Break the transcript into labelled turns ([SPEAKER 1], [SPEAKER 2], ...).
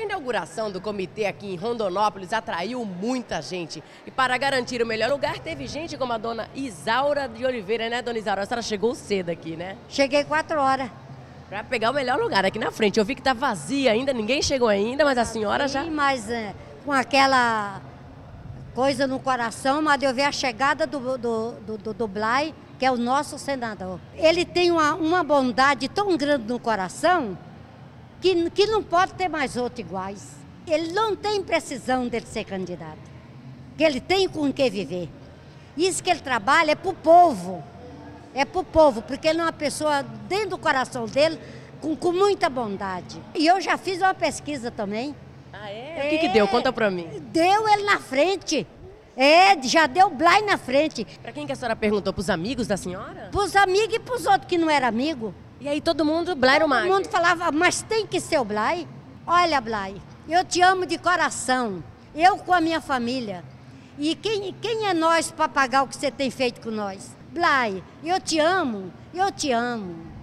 [SPEAKER 1] inauguração do comitê aqui em Rondonópolis atraiu muita gente. E para garantir o melhor lugar, teve gente como a dona Isaura de Oliveira, né, dona Isaura? A senhora chegou cedo aqui, né?
[SPEAKER 2] Cheguei 4 horas.
[SPEAKER 1] Para pegar o melhor lugar aqui na frente. Eu vi que tá vazia ainda, ninguém chegou ainda, mas a senhora já...
[SPEAKER 2] Sim, mas com aquela coisa no coração, mas eu vi a chegada do Blay, que é o nosso senador. Ele tem uma bondade tão grande no coração que não pode ter mais outro iguais. Ele não tem precisão dele ser candidato, que ele tem com o que viver. Isso que ele trabalha é para o povo. É para o povo, porque ele é uma pessoa dentro do coração dele, com muita bondade. E eu já fiz uma pesquisa também.
[SPEAKER 1] Ah, é? O que deu? Conta pra mim.
[SPEAKER 2] Deu ele na frente. Já deu Blay na frente.
[SPEAKER 1] Pra quem que a senhora perguntou? Pros amigos da senhora?
[SPEAKER 2] Pros amigos e pros outros que não eram amigos.
[SPEAKER 1] E aí todo mundo, Blay no mar.
[SPEAKER 2] Todo mundo falava, mas tem que ser o Blay. Olha, Blay, eu te amo de coração. Eu com a minha família. E quem é nós para pagar o que você tem feito com nós? Blay, eu te amo, eu te amo.